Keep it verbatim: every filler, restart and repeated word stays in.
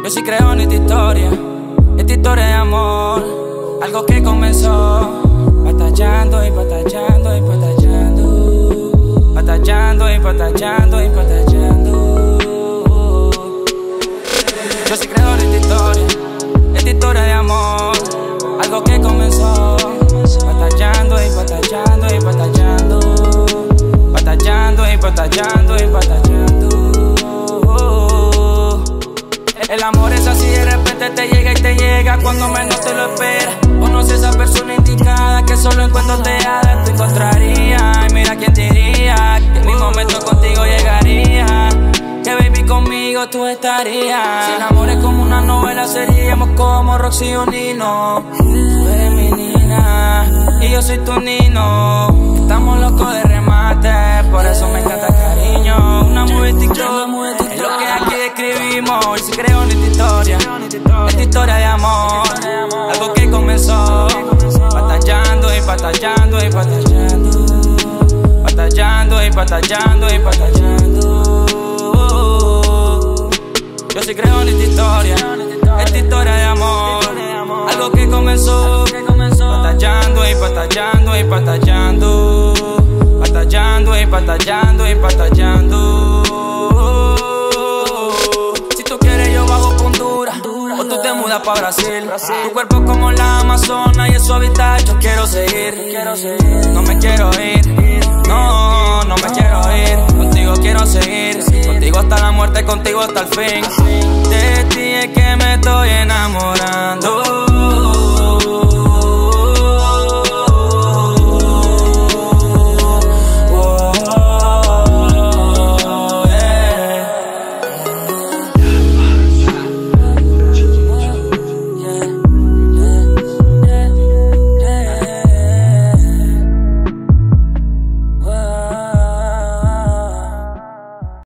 Yo sí creo en esta historia, esta historia de amor, algo que comenzó batallando y batallando y batallando, batallando y batallando y batallando. Yo sí creo en esta historia, esta historia de amor, algo que comenzó batallando y batallando y batallando, batallando y batallando y batallando. El amor es así, de repente te llega y te llega cuando menos te lo esperas. Conoces a esa persona indicada que solo en cuanto te haga te encontraría. Y mira quién diría que en mi momento contigo llegaría, que baby conmigo tú estarías. Si el amor es como una novela, seríamos como Roxy y Nino. Tú eres mi nina y yo soy tu nino. Estamos locos de remate, por eso me encanta cariño. Una movie TikTok es lo que aquí describimos. Y si creo en esta historia, esta historia de amor, algo que comenzó batallando y batallando y batallando, batallando y batallando y batallando. Yo sí creo en esta historia, esta historia de amor, algo que comenzó batallando y batallando y batallando, batallando y batallando y batallando. Si tú quieres yo bajo pa' Honduras, o tú te mudas pa' Brasil. Tu cuerpo como la Amazona y en su hábitat yo quiero seguir. No me quiero ir, no, no me quiero ir. Contigo quiero seguir, contigo hasta la muerte, contigo hasta el fin. De ti es que me estoy enamorando.